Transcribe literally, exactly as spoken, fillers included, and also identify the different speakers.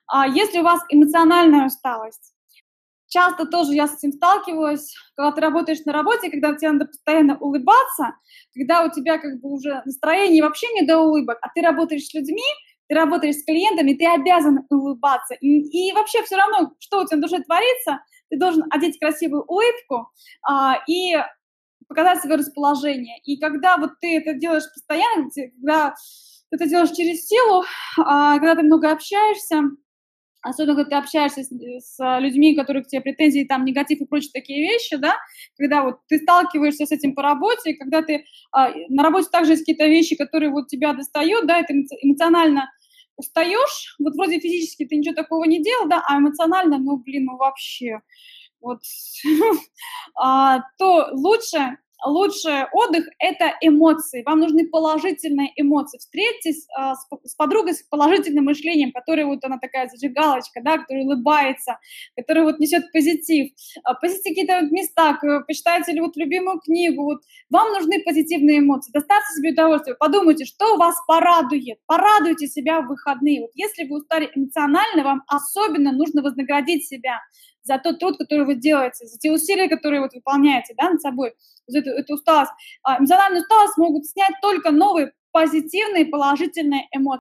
Speaker 1: А если у вас эмоциональная усталость, часто тоже я с этим сталкиваюсь, когда ты работаешь на работе, когда тебе надо постоянно улыбаться, когда у тебя как бы уже настроение вообще не до улыбок, а ты работаешь с людьми, ты работаешь с клиентами, ты обязан улыбаться. И, и вообще все равно, что у тебя на душе творится, ты должен одеть красивую улыбку а, и показать свое расположение. И когда вот ты это делаешь постоянно, когда ты это делаешь через силу, а, когда ты много общаешься, особенно когда ты общаешься с, с людьми, которые к тебе претензии, там, негатив и прочие такие вещи, да, когда вот ты сталкиваешься с этим по работе, когда ты а, на работе также есть какие-то вещи, которые вот тебя достают, да, и ты эмоционально устаешь, вот вроде физически ты ничего такого не делал, да, а эмоционально, ну, блин, ну вообще, вот, а, то лучше, лучше отдых – это эмоции. Вам нужны положительные эмоции. Встретитесь а, с, с подругой с положительным мышлением, которая вот она такая зажигалочка, да, которая улыбается, которая вот несет позитив. А, посетите какие-то вот места, к- почитайте ли вот любимую книгу. Вот. Вам нужны позитивные эмоции. Доставьте себе удовольствие. Подумайте, что вас порадует. Порадуйте себя в выходные. Вот если вы устали эмоционально, вам особенно нужно вознаградить себя за тот труд, который вы делаете, за те усилия, которые вот выполняете, да, над собой, за эту, эту усталость. А, эмоциональную усталость могут снять только новые позитивные, положительные эмоции.